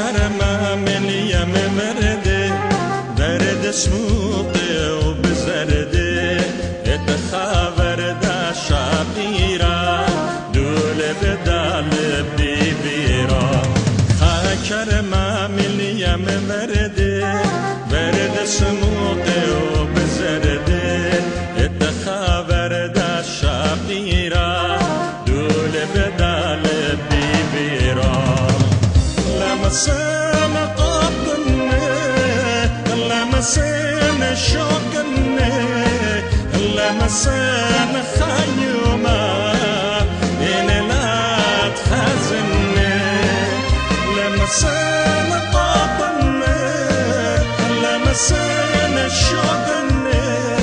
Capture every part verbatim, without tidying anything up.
كرمه من يم مرده درد سموقه وبزرده اتخابر دا شابيرا دول بدال بيبيرا خا كرمه من يم مرده درد سموقه وبزرده اتخابر دا شابيرا دول بدال بيبيرا لمسنا قطني لمسنا شوقني لمسنا خيومة إن لا تخزني لمسنا قطني لمسنا شوقني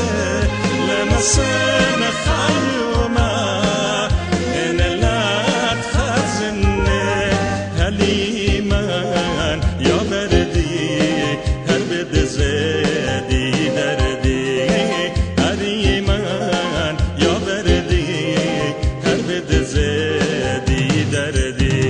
لمسنا خيومة إن لا تخزني هلي يا بردي هربد زادي دردي هريمان يا بردي هربد زادي دردي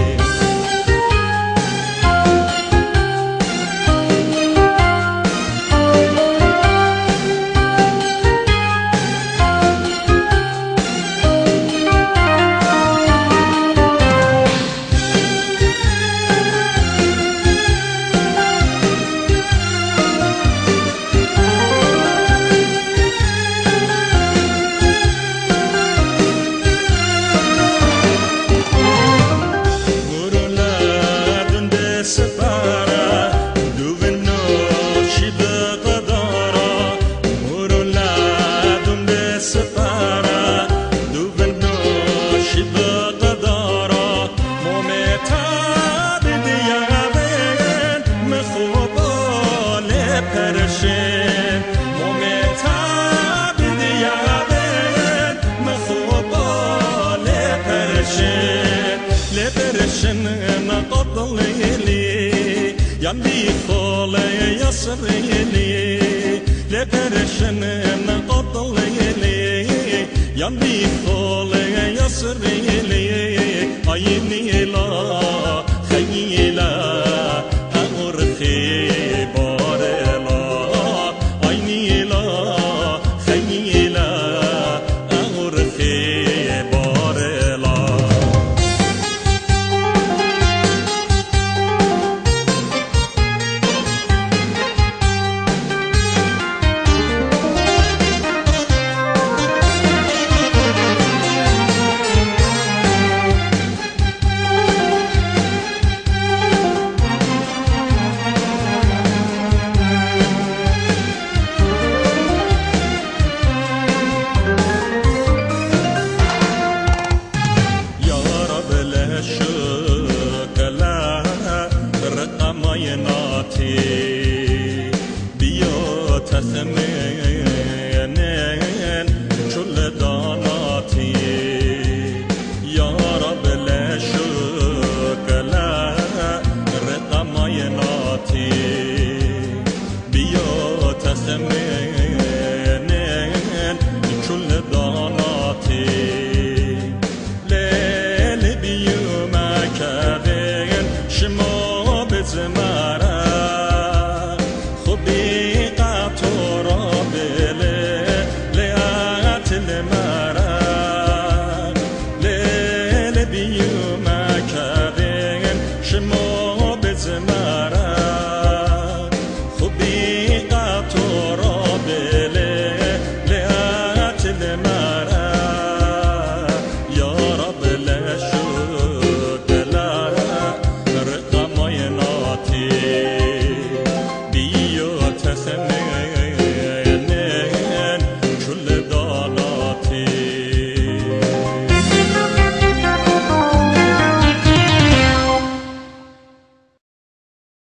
يلي خولي يسريلي لبرشن نقطل لي يلي خولي يسريلي عيني لا خيلا أغرخي بارلا عيني لا خيلا أغرخي بارلا بيا تثمين كل داناتي يا رب لا شكلا رقم يناتي بيا تثمين